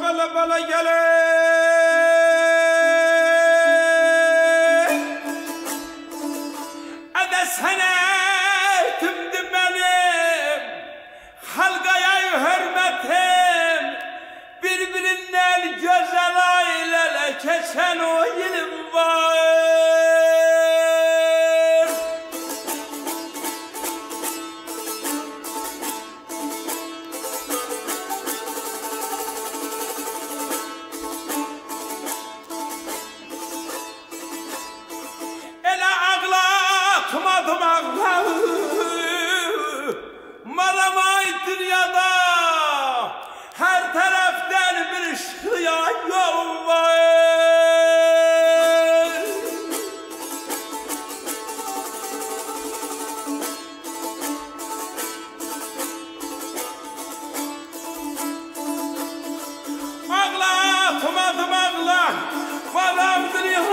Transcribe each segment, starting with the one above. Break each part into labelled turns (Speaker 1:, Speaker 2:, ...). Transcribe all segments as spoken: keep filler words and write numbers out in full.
Speaker 1: bala bala gele Ede senetimdi benim Halkaya hürmetim Birbirinden güzel aileler Keçen o ilim var Atmadım ağları Malamaydır ya da Her taraftan bir ışkıya yol var Ağla atmadım ağla Malamdır ya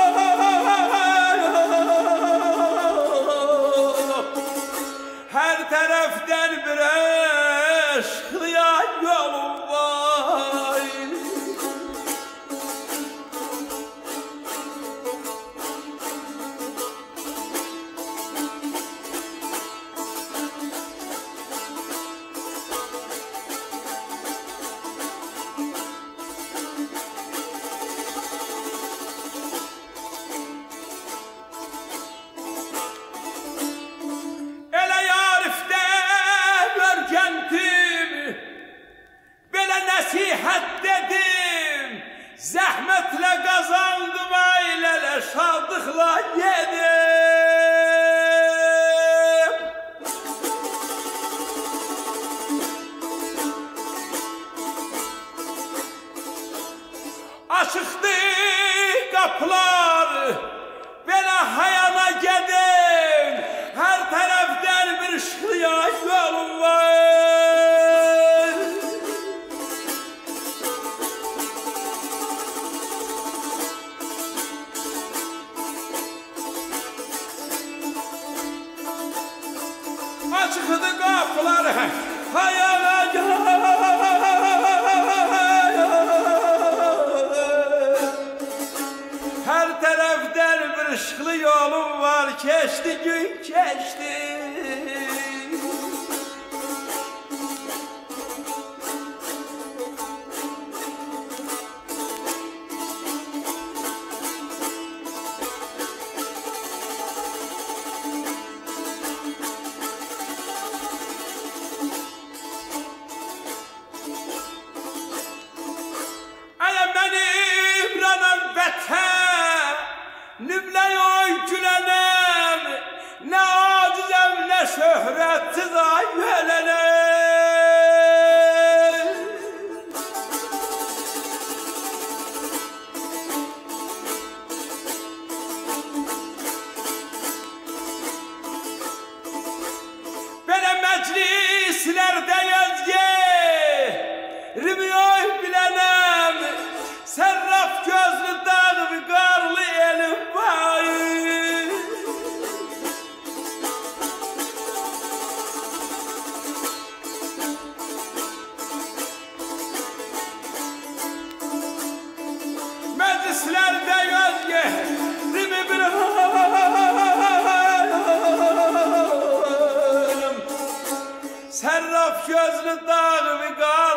Speaker 1: Her taraftan bir aşklıya yolum var Nasihat dedim, zahmetle kazandım aileler, sadıkla yedim. Açıktı kapılar, bela hayana geldim, her taraftan bir ışkıya yolum var. Açıktı kapılar hayala Her taraftan bir ışıklı yolum var Keçti gün keçti Nümle-oy gülenem, ne acizem ne şöhretsiz ay ölenem. Böyle meclislerde yazgerim-oy bilenem, serraf gözlü dağ bir karlı elim var. Meclislerde gözlerimi bir halim, serraf gözlü dağ bir karlı